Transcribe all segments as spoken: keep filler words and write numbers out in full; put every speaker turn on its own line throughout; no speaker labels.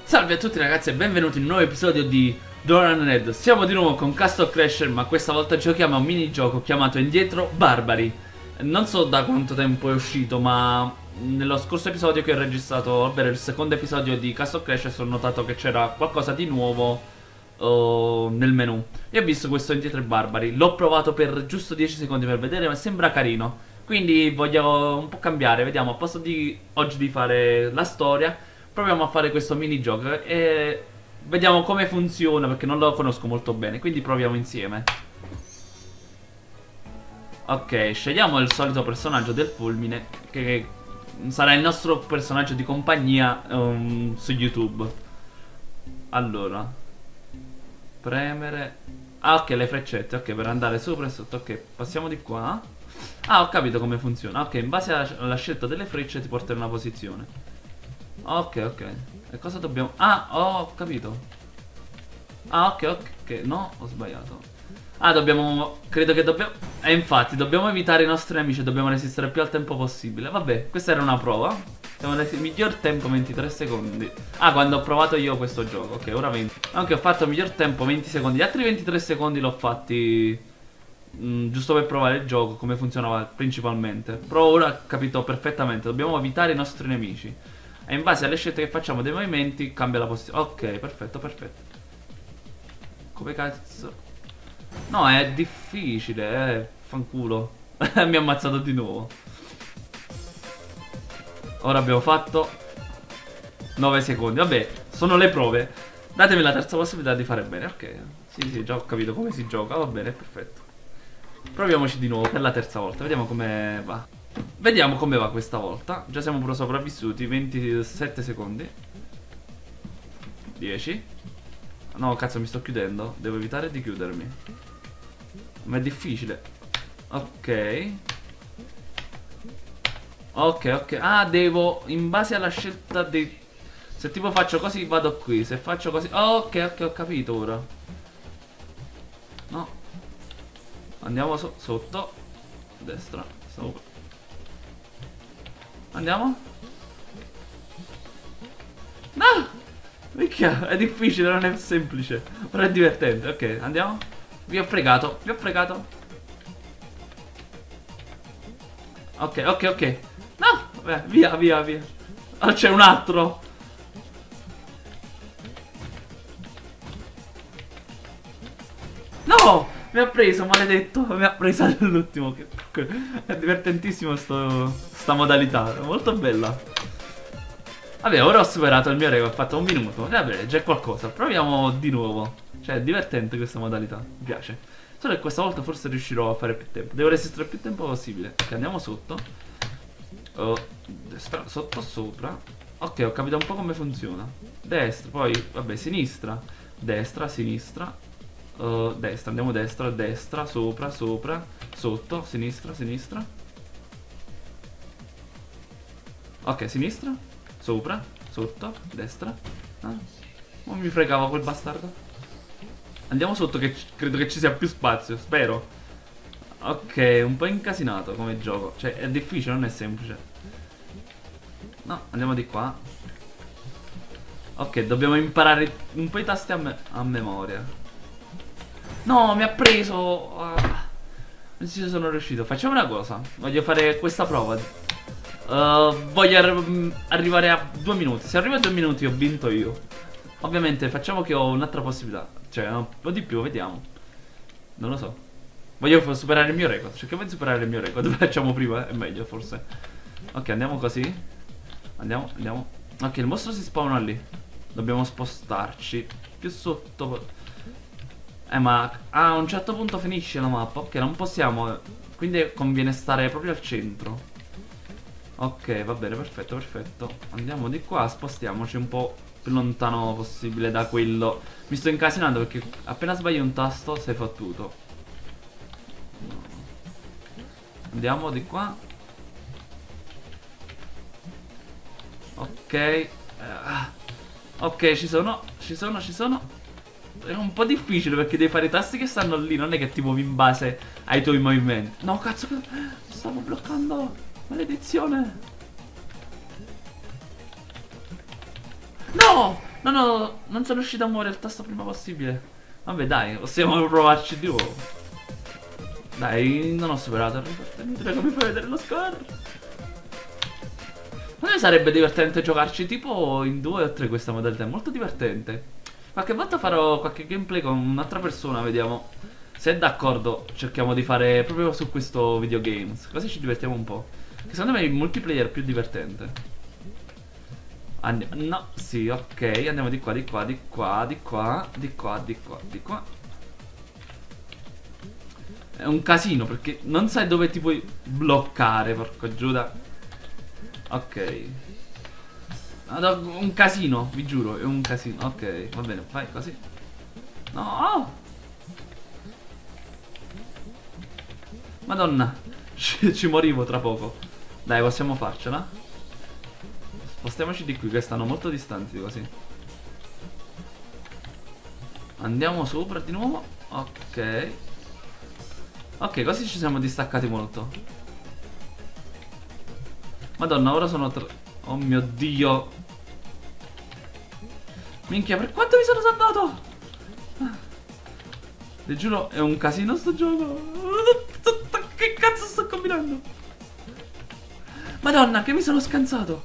Salve a tutti ragazzi e benvenuti in un nuovo episodio di Doran Red. Siamo di nuovo con Castle Crasher, ma questa volta giochiamo a un minigioco chiamato Indietro Barbari. Non so da quanto tempo è uscito, ma nello scorso episodio che ho registrato, ovvero il secondo episodio di Castle Crasher, ho notato che c'era qualcosa di nuovo uh, nel menu. E ho visto questo Indietro Barbari. L'ho provato per giusto dieci secondi per vedere, ma sembra carino. Quindi voglio un po' cambiare. Vediamo, a posto di oggi di fare la storia, proviamo a fare questo minigioco e vediamo come funziona, perché non lo conosco molto bene. Quindi proviamo insieme. Ok, scegliamo il solito personaggio del fulmine, che sarà il nostro personaggio di compagnia um, su YouTube. Allora, premere. Ah, ok, le freccette, ok, per andare sopra e sotto. Ok, passiamo di qua. Ah, ho capito come funziona. Ok, in base alla, alla scelta delle frecce ti porta in una posizione. Ok, ok. E cosa dobbiamo... Ah, oh, ho capito. Ah, ok, ok. No, ho sbagliato. Ah, dobbiamo... Credo che dobbiamo... E eh, infatti, dobbiamo evitare i nostri nemici. Dobbiamo resistere il più al tempo possibile. Vabbè, questa era una prova. Siamo andati il miglior tempo, ventitré secondi. Ah, quando ho provato io questo gioco. Ok, ora venti. Anche ho fatto il miglior tempo, venti secondi. Gli altri ventitré secondi l'ho fatti... Mh, giusto per provare il gioco, come funzionava principalmente. Però ora ho capito perfettamente. Dobbiamo evitare i nostri nemici. E in base alle scelte che facciamo dei movimenti cambia la posizione. Ok, perfetto, perfetto. Come cazzo? No, è difficile, eh. Fanculo. Mi ha ammazzato di nuovo. Ora abbiamo fatto nove secondi. Vabbè, sono le prove. Datemi la terza possibilità di fare bene. Ok, sì, sì, già ho capito come si gioca. Va bene, perfetto. Proviamoci di nuovo per la terza volta. Vediamo come va. Vediamo come va questa volta. Già siamo pure sopravvissuti. ventisette secondi. dieci. No, cazzo, mi sto chiudendo. Devo evitare di chiudermi. Ma è difficile. Ok. Ok, ok. Ah, devo... In base alla scelta dei... Se tipo faccio così vado qui. Se faccio così... Oh, ok, ok, ho capito ora. No. Andiamo so sotto. Destra. Sopra. Andiamo. No! Minchia, è difficile, non è semplice. Però è divertente. Ok, andiamo. Vi ho fregato, vi ho fregato. Ok, ok, ok. No! Vabbè, via, via, via. Oh, c'è un altro. No! Mi ha preso, maledetto. Mi ha preso all'ultimo. È divertentissimo sto, sta modalità. È molto bella. Vabbè, ora ho superato il mio record, ho fatto un minuto. Vabbè, già qualcosa. Proviamo di nuovo. Cioè, è divertente questa modalità. Mi piace. Solo che questa volta forse riuscirò a fare più tempo. Devo resistere il più tempo possibile. Ok, andiamo sotto. Oh, destra, sotto, sopra. Ok, ho capito un po' come funziona. Destra, poi, vabbè, sinistra. Destra, sinistra. Uh, destra, andiamo destra, destra, sopra, sopra. Sotto, sinistra, sinistra. Ok, sinistra. Sopra, sotto, destra. Ah, non mi fregava quel bastardo. Andiamo sotto che credo che ci sia più spazio, spero. Ok, un po' incasinato come gioco. Cioè, è difficile, non è semplice. No, andiamo di qua. Ok, dobbiamo imparare un po' i tasti a, me a memoria. No, mi ha preso. Ah, non ci sono riuscito. Facciamo una cosa. Voglio fare questa prova. Uh, voglio arri arrivare a due minuti. Se arrivo a due minuti ho vinto io. Ovviamente facciamo che ho un'altra possibilità. Cioè un po' di più, vediamo. Non lo so. Voglio superare il mio record. Cerchiamo di superare il mio record. Lo facciamo prima, è meglio forse. Ok, andiamo così. Andiamo, andiamo. Ok, il mostro si spawna lì. Dobbiamo spostarci più sotto. Eh ma a un certo punto finisce la mappa. Ok, non possiamo. Quindi conviene stare proprio al centro. Ok, va bene, perfetto, perfetto. Andiamo di qua, spostiamoci un po' più lontano possibile da quello. Mi sto incasinando perché appena sbaglio un tasto sei fottuto. Andiamo di qua. Ok. Ok, ci sono, ci sono, ci sono. È un po' difficile perché devi fare i tasti che stanno lì. Non è che ti muovi in base ai tuoi movimenti. No, cazzo, stavo bloccando. Maledizione. No! No, no, non sono riuscito a muovere il tasto prima possibile. Vabbè, dai, possiamo provarci di nuovo. Dai, non ho superato il report. Inutile che mi fai vedere lo score. Ma sarebbe divertente giocarci tipo in due o tre questa modalità. È molto divertente. Qualche volta farò qualche gameplay con un'altra persona, vediamo. Se è d'accordo, cerchiamo di fare proprio su questo videogames. Così ci divertiamo un po'. Che secondo me il multiplayer è più divertente. Andiamo, no, sì, ok. Andiamo di qua, di qua, di qua, di qua, di qua, di qua, di qua. È un casino perché non sai dove ti puoi bloccare, porco Giuda. Ok. Un casino, vi giuro, è un casino. Ok, va bene, fai così. No! Madonna, ci, ci morivo tra poco. Dai, possiamo farcela. Spostiamoci di qui, che stanno molto distanti così. Andiamo sopra di nuovo. Ok. Ok, così ci siamo distaccati molto. Madonna, ora sono tre. Oh mio Dio. Minchia, per quanto mi sono salvato? Vi giuro, è un casino sto gioco. Che cazzo sto combinando? Madonna, che mi sono scansato.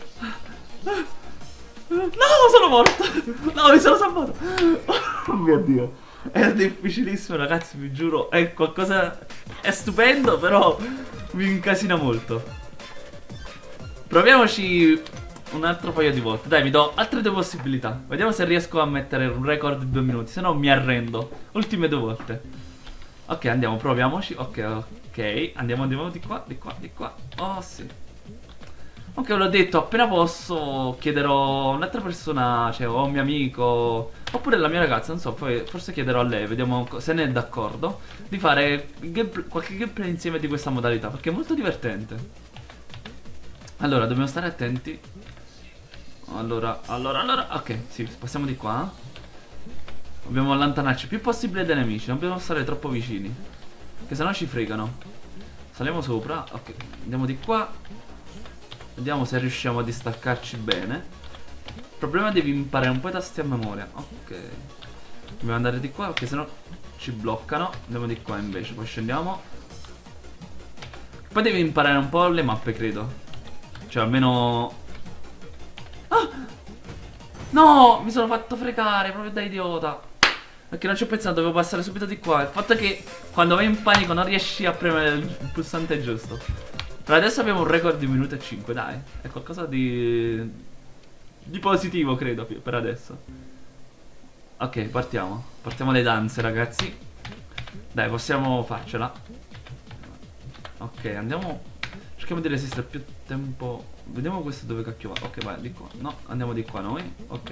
No, sono morto. No, mi sono salvato. Oh mio Dio. È difficilissimo, ragazzi, vi giuro. È qualcosa. È stupendo, però mi incasina molto. Proviamoci un altro paio di volte. Dai, vi do altre due possibilità. Vediamo se riesco a mettere un record di due minuti. Se no mi arrendo. Ultime due volte. Ok, andiamo, proviamoci. Ok, ok. Andiamo, andiamo di qua, di qua, di qua. Oh, sì. Ok, l'ho detto, appena posso chiederò a un'altra persona, cioè o a un mio amico, oppure la mia ragazza, non so, poi forse chiederò a lei, vediamo se ne è d'accordo, di fare game, qualche gameplay insieme di questa modalità, perché è molto divertente. Allora, dobbiamo stare attenti. Allora, allora, allora, ok, sì, passiamo di qua. Dobbiamo allontanarci il più possibile dai nemici, non dobbiamo stare troppo vicini, che sennò ci fregano. Saliamo sopra, ok, andiamo di qua. Vediamo se riusciamo a distaccarci bene. Il problema è devi imparare un po' i tasti a memoria. Ok. Dobbiamo andare di qua perché sennò ci bloccano. Andiamo di qua invece, poi scendiamo. Poi devi imparare un po' le mappe, credo. Cioè almeno. Ah! No! Mi sono fatto fregare proprio da idiota. Perché non ci ho pensato, dovevo passare subito di qua. Il fatto è che quando vai in panico non riesci a premere il pulsante giusto. Per adesso abbiamo un record di un minuto e cinque, dai. È qualcosa di... di positivo, credo, per adesso. Ok, partiamo. Partiamo le danze, ragazzi. Dai, possiamo farcela. Ok, andiamo... cerchiamo di resistere più tempo. Vediamo questo dove cacchio va. Ok, vai, di qua. No, andiamo di qua noi. Ok.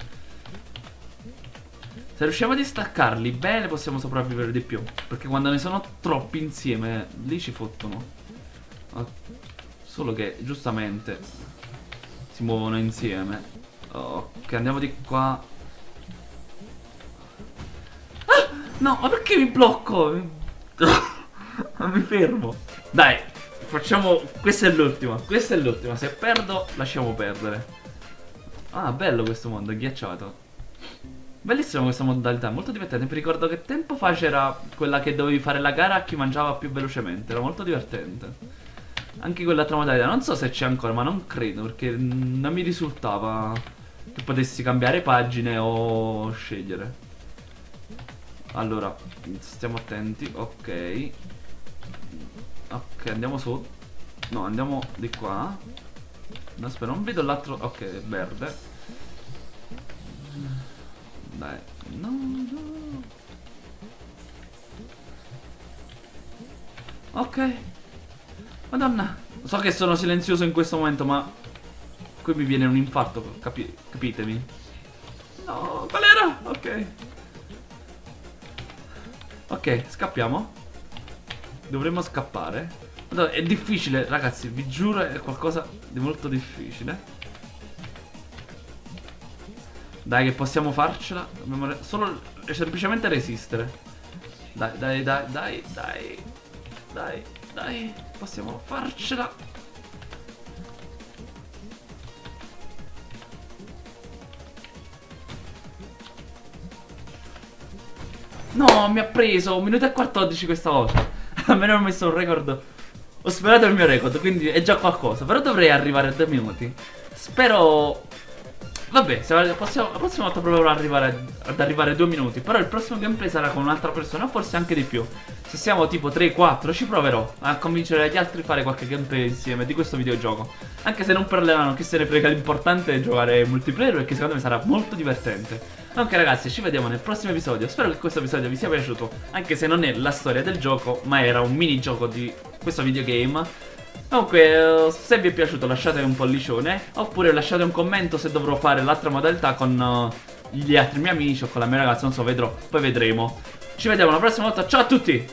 Se riusciamo a distaccarli bene possiamo sopravvivere di più. Perché quando ne sono troppi insieme, lì ci fottono. Solo che giustamente si muovono insieme. Ok, andiamo di qua. Ah, no, ma perché mi blocco? Non mi fermo. Dai, facciamo. Questa è l'ultima. Questa è l'ultima. Se perdo, lasciamo perdere. Ah, bello questo mondo, è ghiacciato. Bellissima questa modalità, molto divertente. Mi ricordo che tempo fa c'era quella che dovevi fare la gara a chi mangiava più velocemente. Era molto divertente. Anche quell'altra modalità, non so se c'è ancora, ma non credo, perché non mi risultava che potessi cambiare pagine o scegliere. Allora, stiamo attenti, ok. Ok, andiamo su. No, andiamo di qua. No, aspetta, non vedo l'altro. Ok, verde. Dai, no, no. Ok. Madonna. So che sono silenzioso in questo momento, ma qui mi viene un infarto, capi capitemi. No, qual era? Ok. Ok, scappiamo. Dovremmo scappare. Madonna, è difficile, ragazzi, vi giuro, è qualcosa di molto difficile. Dai, che possiamo farcela. Dobbiamo solo semplicemente resistere. Dai, dai, dai, dai, dai. Dai, dai. Possiamo farcela. No, mi ha preso un minuto e quattordici questa volta. Almeno ho messo un record. Ho superato il mio record, quindi è già qualcosa. Però dovrei arrivare a due minuti. Spero... Vabbè, se la prossima, la prossima volta proverò ad arrivare, ad arrivare a due minuti. Però il prossimo gameplay sarà con un'altra persona, o forse anche di più. Se siamo tipo tre quattro ci proverò a convincere gli altri a fare qualche gameplay insieme di questo videogioco. Anche se non parleranno, chi se ne frega, l'importante è giocare multiplayer, perché secondo me sarà molto divertente. Ok ragazzi, ci vediamo nel prossimo episodio. Spero che questo episodio vi sia piaciuto, anche se non è la storia del gioco, ma era un minigioco di questo videogame. Comunque, se vi è piaciuto lasciate un pollicione, oppure lasciate un commento se dovrò fare l'altra modalità con uh, gli altri miei amici o con la mia ragazza, non so, vedrò, poi vedremo. Ci vediamo la prossima volta, ciao a tutti!